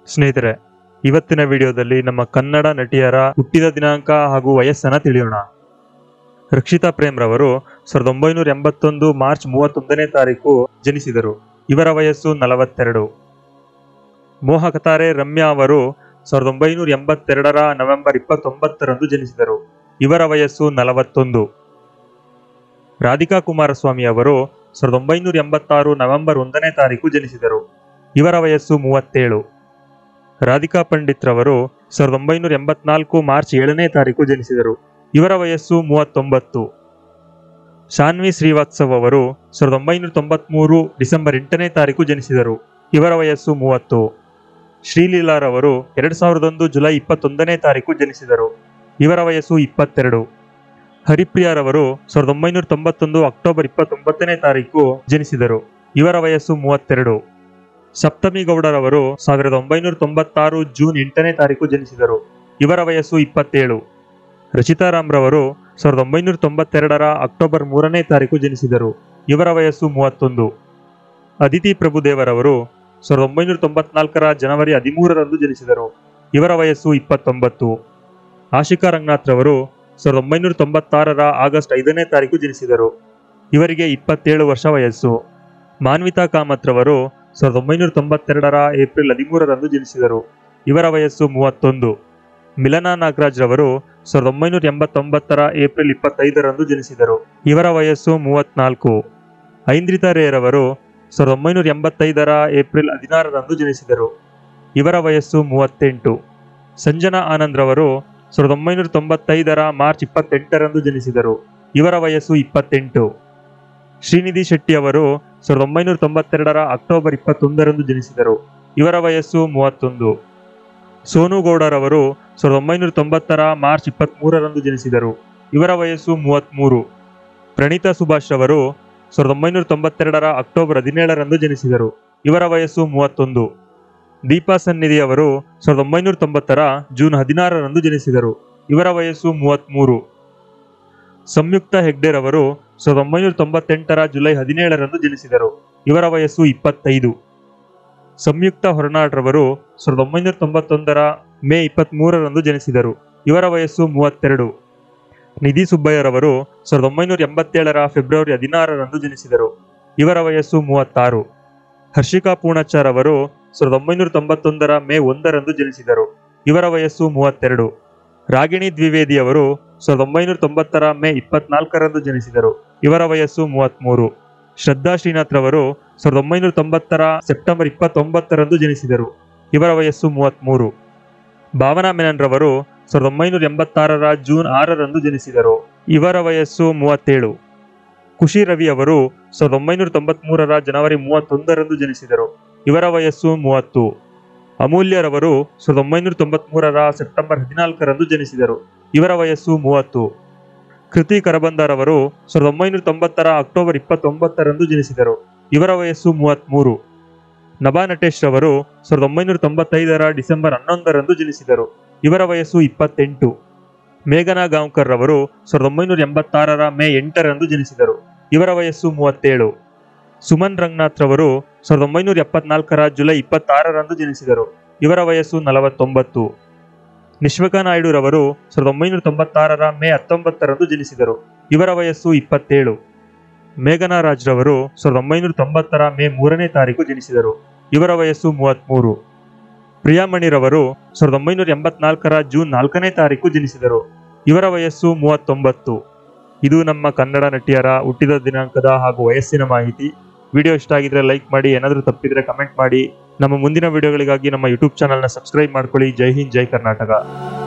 ಸ್ನೇಹಿತರೆ, ಇವತ್ತಿನ ವಿಡಿಯೋದಲ್ಲಿ ನಮ್ಮ ಕನ್ನಡ ನಟಿಯರ ಹುಟ್ಟಿದ ದಿನಾಂಕ ಹಾಗೂ ವಯಸ್ಸನ್ನು ತಿಳಿಯೋಣ. ರಕ್ಷಿತಾ ಪ್ರೇಮ್ ರವರು 1981 ಮಾರ್ಚ್ 31ನೇ ತಾರೀಕು ಜನಿಸಿದರು. ಇವರ ವಯಸ್ಸು 42. ಮೋಹಕತಾರೆ ರಮ್ಯಾ ಅವರು 1982ರ ನವೆಂಬರ್ 29ರಂದು ಜನಿಸಿದರು. ಇವರ ವಯಸ್ಸು 41. ರಾಧಿಕಾ ಕುಮಾರಸ್ವಾಮಿ ಅವರು 1986 ನವೆಂಬರ್ 1ನೇ ತಾರೀಕು ಜನಿಸಿದರು. ಇವರ ವಯಸ್ಸು 37. ರಾಧಿಕಾ ಪಂಡಿತ್ ರವರು 1984 ಮಾರ್ಚ್ 7ನೇ ತಾರೀಕು ಜನಿಸಿದರು. ಇವರ ವಯಸ್ಸು 39. ಶಾನ್ವಿ ಶ್ರೀವಾತ್ಸವ್ ಅವರು 1993 ಡಿಸೆಂಬರ್ 8ನೇ ತಾರೀಕು ಜನಿಸಿದರು. ಇವರ ವಯಸ್ಸು 30. ಶ್ರೀಲೀಲಾ ರವರು 2001 ಜುಲೈ 21ನೇ ತಾರೀಕು ಜನಿಸಿದರು. ಇವರ ವಯಸ್ಸು 22. ಹರಿಪ್ರಿಯಾ ರವರು 1991 ಅಕ್ಟೋಬರ್ 29ನೇ ತಾರೀಕು ಜನಿಸಿದರು. ಇವರ ವಯಸ್ಸು 32. ಸಪ್ತಮಿ ಗೌಡರವರು 1996 ಜೂನ್ 8ನೇ ತಾರೀಕು ಜನಿಸಿದರು. ಇವರ ವಯಸ್ಸು 27. ರಚಿತಾರಾಮ್ ರವರು 1992ರ ಅಕ್ಟೋಬರ್ 3ನೇ ತಾರೀಕು ಜನಿಸಿದರು. ಇವರ ವಯಸ್ಸು 31. ಅದಿತಿ ಪ್ರಭುದೇವರವರು 1994ರ ಜನವರಿ 13ರಂದು ಜನಿಸಿದರು. ಇವರ ವಯಸ್ಸು 29. ಆಶಿಕಾ ರಂಗನಾಥ್ ರವರು 1996ರ ಆಗಸ್ಟ್ 5ನೇ ತಾರೀಕು ಜನಿಸಿದರು. ಇವರಿಗೆ 27 ವರ್ಷ ವಯಸ್ಸು. ಮಾನ್ವಿತಾ ಕಾಮತ್ ರವರು 1992ರ ಏಪ್ರಿಲ್ 13ರಂದು ಜನಿಸಿದರು. ಇವರ ವಯಸ್ಸು 31. ಮಿಲನಾ ನಾಗರಾಜ್ ರವರು 1989ರ ಏಪ್ರಿಲ್ 25ರಂದು ಜನಿಸಿದರು. ಇವರ ವಯಸ್ಸು 34. ಐಂದ್ರಿತಾ ರೇ ರವರು 1985ರ ಏಪ್ರಿಲ್ 16ರಂದು ಜನಿಸಿದರು. ಇವರ ವಯಸ್ಸು 38. ಸಂಜನಾ ಆನಂದ್ ರವರು 1995ರ ಮಾರ್ಚ್ 28ರಂದು ಜನಿಸಿದರು. ಇವರ ವಯಸ್ಸು 28. ಶ್ರೀನಿಧಿ ಶೆಟ್ಟಿ ಅವರು 1992ರ ಅಕ್ಟೋಬರ್ 21ರಂದು ಜನಿಸಿದರು. ಇವರ ವಯಸ್ಸು 31. ಸೋನು ಗೌಡರವರು 1990ರ ಮಾರ್ಚ್ 23ರಂದು ಜನಿಸಿದರು. ಇವರ ವಯಸ್ಸು 33. ಪ್ರಣೀತಾ ಸುಭಾಷ್ ರವರು 1992ರ ಅಕ್ಟೋಬರ್ 17ರಂದು ಜನಿಸಿದರು. ಇವರ ವಯಸ್ಸು 31. ದೀಪಾ ಸನ್ನಿಧಿ ಅವರು 1990ರ ಜೂನ್ 16ರಂದು ಜನಿಸಿದರು. ಇವರ ವಯಸ್ಸು 33. ಸಂಯುಕ್ತ ಹೆಗ್ಡೆ ರವರು 1998ರ ಜುಲೈ 17ರಂದು ಜನಿಸಿದರು. ಇವರ ವಯಸ್ಸು 25. ಸಂಯುಕ್ತ ಹೊರನಾಡ್ ರವರು 1991ರ ಮೇ 23ರಂದು ಜನಿಸಿದರು. ಇವರ ವಯಸ್ಸು 32. ನಿಧಿ ಸುಬ್ಬಯ್ಯರವರು 1987ರ ಫೆಬ್ರವರಿ 16ರಂದು ಜನಿಸಿದರು. ಇವರ ವಯಸ್ಸು 36. ಹರ್ಷಿಕಾ ಪೂರ್ಣಚಾರ್ ಅವರು 1991ರ ಮೇ 1ರಂದು ಜನಿಸಿದರು. ಇವರ ವಯಸ್ಸು 32. ರಾಗಿಣಿ ದ್ವಿವೇದಿ ಅವರು 1990ರ ಮೇ 24ರಂದು ಜನಿಸಿದರು. ಇವರ ವಯಸ್ಸು 33. ಶ್ರದ್ಧಾ ಶ್ರೀನಾಥ್ ರವರು 1990ರ ಸೆಪ್ಟೆಂಬರ್ 29ರಂದು ಜನಿಸಿದರು. ಇವರ ವಯಸ್ಸು 33. ಭಾವನಾ ಮೆನನ್ ರವರು 1986ರ ಜೂನ್ 6ರಂದು ಜನಿಸಿದರು. ಇವರ ವಯಸ್ಸು 37. ಖುಷಿ ರವಿ ಅವರು 1993ರ ಜನವರಿ 31ರಂದು ಜನಿಸಿದರು. ಇವರ ವಯಸ್ಸು 30. ಅಮೂಲ್ಯ ರವರು 1993ರ ಸೆಪ್ಟೆಂಬರ್ 14ರಂದು ಜನಿಸಿದರು. ಇವರ ವಯಸ್ಸು 30. ಕೃತಿ ಕರಬಂದರವರು 1990ರ ಅಕ್ಟೋಬರ್ 29ರಂದು ಜನಿಸಿದರು. ಇವರ ವಯಸ್ಸು 33. ನಭಾ ನಟೇಶ್ ರವರು 1995ರ ಡಿಸೆಂಬರ್ 11ರಂದು ಜನಿಸಿದರು. ಇವರ ವಯಸ್ಸು 28. ಮೇಘನಾ ಗಾಂವ್ಕರ್ ರವರು 1986ರ ಮೇ 8ರಂದು ಜನಿಸಿದರು. ಇವರ ವಯಸ್ಸು 37. ಸುಮನ್ ರಂಗನಾಥ್ ರವರು 1974ರ ಜುಲೈ 26ರಂದು ಜನಿಸಿದರು. ಇವರ ವಯಸ್ಸು 49. ನಿಶ್ವಕಾ ನಾಯ್ಡು ರವರು 1996ರ ಮೇ 19ರಂದು ಜನಿಸಿದರು. ಇವರ ವಯಸ್ಸು 27. ಮೇಘನಾ ರಾಜ್ ರವರು 1990ರ ಮೇ 3ನೇ ತಾರೀಕು ಜನಿಸಿದರು. ಇವರ ವಯಸ್ಸು 33. ಪ್ರಿಯಾಮಣಿ ರವರು 1984ರ ಜೂನ್ 4ನೇ ತಾರೀಕು ಜನಿಸಿದರು. ಇವರ ವಯಸ್ಸು 39. ಇದು ನಮ್ಮ ಕನ್ನಡ ನಟಿಯರ ಹುಟ್ಟಿದ ದಿನಾಂಕದ ಹಾಗೂ ವಯಸ್ಸಿನ ಮಾಹಿತಿ. ವಿಡಿಯೋ ಇಷ್ಟ ಆಗಿದ್ರೆ ಲೈಕ್ ಮಾಡಿ, ಏನಾದರೂ ತಪ್ಪಿದ್ರೆ ಕಮೆಂಟ್ ಮಾಡಿ. ನಮ್ಮ ಮುಂದಿನ ವಿಡಿಯೋಗಳಿಗಾಗಿ ನಮ್ಮ ಯೂಟ್ಯೂಬ್ ಚಾನಲ್ನ ಸಬ್ಸ್ಕ್ರೈಬ್ ಮಾಡ್ಕೊಳ್ಳಿ. ಜೈ ಹಿಂದ್, ಜೈ ಕರ್ನಾಟಕ.